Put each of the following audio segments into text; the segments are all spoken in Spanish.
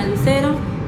Cristina Lucero,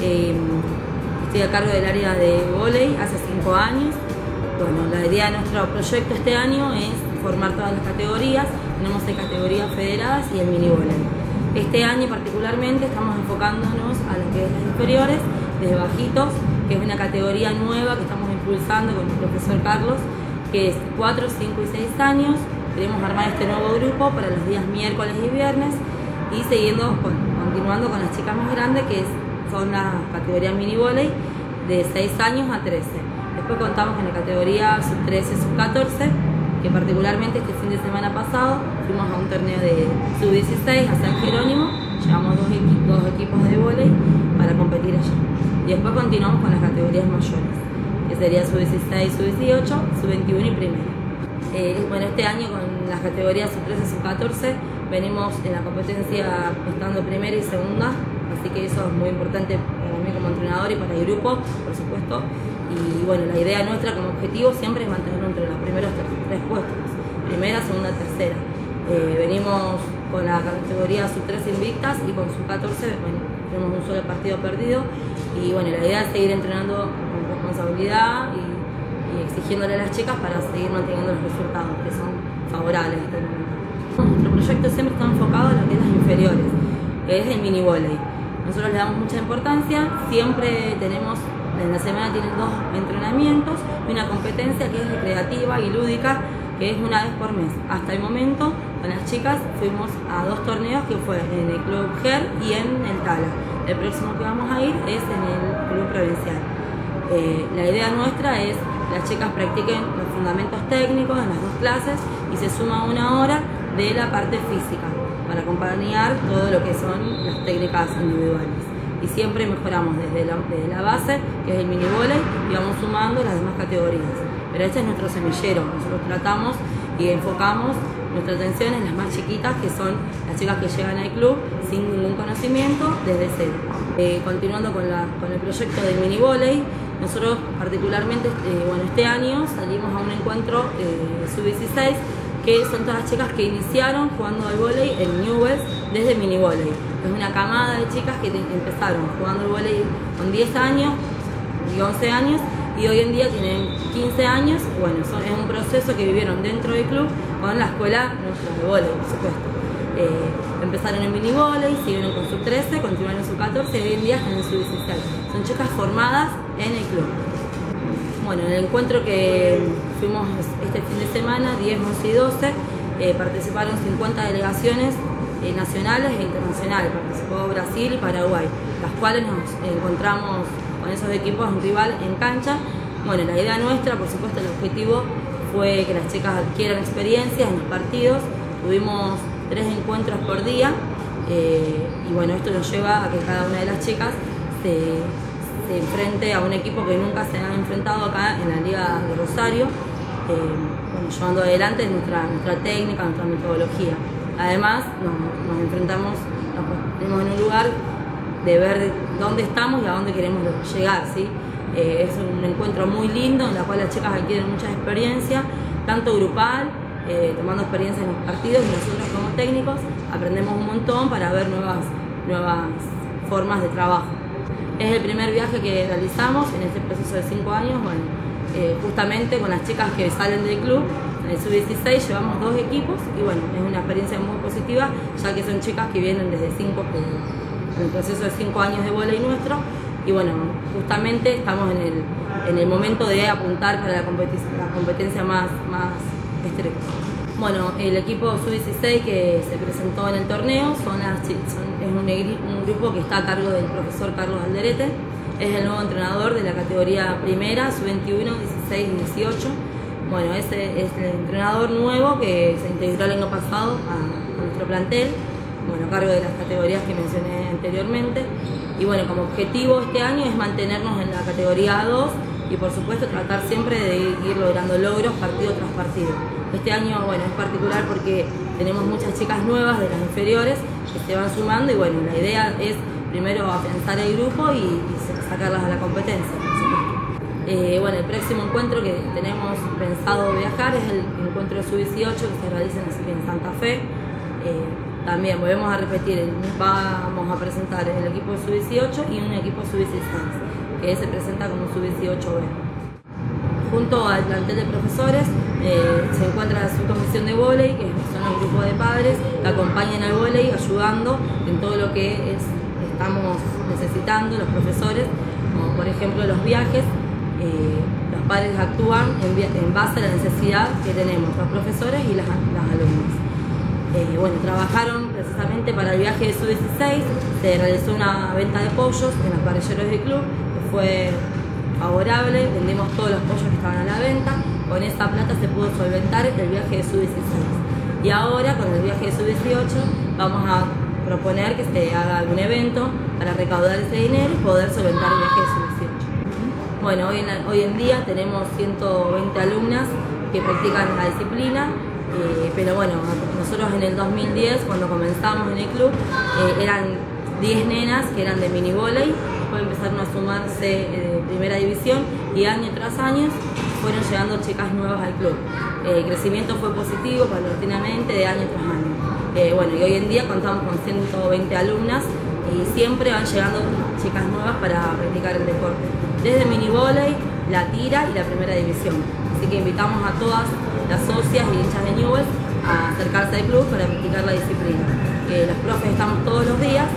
estoy a cargo del área de vóley hace 5 años. Bueno, la idea de nuestro proyecto este año es formar todas las categorías. Tenemos 6 categorías federadas y el mini vóley. Este año particularmente estamos enfocándonos a lo que es las inferiores, desde bajitos, que es una categoría nueva que estamos impulsando con el profesor Carlos, que es 4, 5 y 6 años. Queremos armar este nuevo grupo para los días miércoles y viernes y continuando con las chicas más grandes, que son la categoría mini vóley de 6 años a 13. Después contamos con la categoría sub-13, sub-14, que particularmente este fin de semana pasado fuimos a un torneo de sub-16 a San Jerónimo, llevamos dos equipos de vóley para competir allá. Y después continuamos con las categorías mayores, que sería sub-16, sub-18, sub-21 y primera. Bueno, este año con las categorías sub-13, sub-14 venimos en la competencia estando primera y segunda, así que eso es muy importante para mí como entrenador y para el grupo, por supuesto. Y bueno, la idea nuestra como objetivo siempre es mantenernos entre los primeros 3 puestos, primera, segunda, tercera. Venimos con la categoría sub-13 invictas y con sub-14 bueno, tenemos un solo partido perdido. Y bueno, la idea es seguir entrenando con responsabilidad y exigiéndole a las chicas para seguir manteniendo los resultados que son favorables hasta el momento. Nuestro proyecto siempre está enfocado en lo que es las inferiores, que es el mini vóley. Nosotros le damos mucha importancia, siempre tenemos, en la semana tienen 2 entrenamientos y una competencia que es recreativa y lúdica, que es una vez por mes. Hasta el momento, con las chicas fuimos a 2 torneos que fue en el Club GER y en el Tala. El próximo que vamos a ir es en el Club Provincial. La idea nuestra es que las chicas practiquen los fundamentos técnicos en las 2 clases y se suma 1 hora de la parte física para acompañar todo lo que son las técnicas individuales. Y siempre mejoramos desde la base, que es el mini vóley, y vamos sumando las demás categorías. Pero este es nuestro semillero, nosotros tratamos y enfocamos nuestra atención en las más chiquitas, que son las chicas que llegan al club sin ningún conocimiento desde cero. Continuando con el proyecto del mini vóley, nosotros particularmente bueno, este año salimos a un encuentro sub-16, que son todas las chicas que iniciaron jugando al vóley en Newell's desde mini vóley. Es una camada de chicas que empezaron jugando al vóley con 10 años y 11 años y hoy en día tienen 15 años. Bueno, es un proceso que vivieron dentro del club con la escuela nuestra de vóley, por supuesto. Empezaron en mini vóley, siguieron con sub-13, continuaron en sub-14 y hoy en día están en sub-16. Son chicas formadas en el club. Bueno, en el encuentro que fuimos este fin de semana, 10, 11 y 12, participaron 50 delegaciones nacionales e internacionales. Participó Brasil y Paraguay, las cuales nos encontramos con esos equipos en rival en cancha. Bueno, la idea nuestra, por supuesto, el objetivo fue que las chicas adquieran experiencias en los partidos. Tuvimos 3 encuentros por día y bueno, esto nos lleva a que cada una de las chicas se enfrente a un equipo que nunca se ha enfrentado acá en la Liga de Rosario, bueno, llevando adelante nuestra técnica, nuestra metodología. Además, nos enfrentamos, nos ponemos en un lugar de ver dónde estamos y a dónde queremos llegar, ¿sí? Es un encuentro muy lindo en el cual las chicas adquieren mucha experiencia, tanto grupal, tomando experiencia en los partidos, y nosotros como técnicos aprendemos un montón para ver nuevas formas de trabajo. Es el primer viaje que realizamos en este proceso de 5 años, bueno, justamente con las chicas que salen del club. En el sub-16 llevamos 2 equipos y bueno, es una experiencia muy positiva, ya que son chicas que vienen desde en el proceso de 5 años de vóley nuestro, y bueno, justamente estamos en el momento de apuntar para la competencia más estrecha. Bueno, el equipo sub-16 que se presentó en el torneo es un grupo que está a cargo del profesor Carlos Alderete. Es el nuevo entrenador de la categoría primera, sub-21, 16 y 18. Bueno, ese es el entrenador nuevo que se integró el año pasado a nuestro plantel, bueno, a cargo de las categorías que mencioné anteriormente. Y bueno, como objetivo este año es mantenernos en la categoría A2 y por supuesto tratar siempre de ir logrando logros partido tras partido. Este año, bueno, es particular porque tenemos muchas chicas nuevas de las inferiores que se van sumando y bueno, la idea es primero afianzar el grupo y sacarlas a la competencia, por supuesto. Bueno, el próximo encuentro que tenemos pensado viajar es el encuentro sub-18 que se realiza en Santa Fe. También volvemos a repetir, vamos a presentar el equipo de sub-18 y un equipo sub-16, que se presenta como sub-18B. Junto al plantel de profesores se encuentra la subcomisión de vóley, que son los grupos de padres que acompañan al vóley, ayudando en todo lo que estamos necesitando los profesores, como por ejemplo los viajes. Los padres actúan en base a la necesidad que tenemos los profesores y las alumnas. Bueno, trabajaron precisamente para el viaje de sub-16, se realizó una venta de pollos en los parrilleros del club, que fue favorable, vendimos todos los pollos que estaban a la venta, con esa plata se pudo solventar el viaje de sub-16. Y ahora, con el viaje de sub-18, vamos a proponer que se haga algún evento para recaudar ese dinero y poder solventar el viaje de sub-18. Bueno, hoy en día tenemos 120 alumnas que practican la disciplina, pero bueno, nosotros en el 2010, cuando comenzamos en el club, eran 10 nenas que eran de mini vóley, después empezaron a sumarse de primera división y año tras año fueron llegando chicas nuevas al club. El crecimiento fue positivo paulatinamente de año tras año. Bueno, y hoy en día contamos con 120 alumnas y siempre van llegando chicas nuevas para practicar el deporte, desde mini vóley, la tira y la primera división. Así que invitamos a todas las socias y hinchas de Newell's a acercarse al club para practicar la disciplina. Los profes estamos todos los días